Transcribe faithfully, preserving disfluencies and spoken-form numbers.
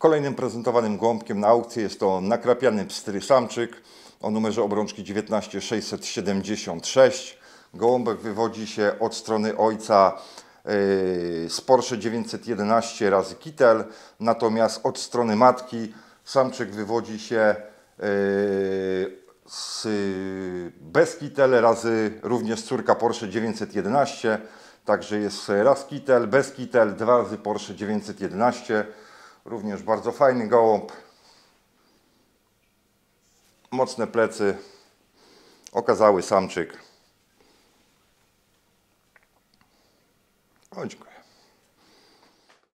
Kolejnym prezentowanym gołąbkiem na aukcji jest to nakrapiany pstry samczyk o numerze obrączki dziewiętnaście sześćset siedemdziesiąt sześć. Gołąbek wywodzi się od strony ojca yy, z Porsche dziewięćset jedenaście razy Kittel, natomiast od strony matki samczyk wywodzi się yy, z, bez Kittel razy również córka Porsche dziewięćset jedenaście. Także jest raz Kittel, bez Kittel, dwa razy Porsche dziewięćset jedenaście. Również bardzo fajny gołąb. Mocne plecy. Okazały samczyk. O, dziękuję.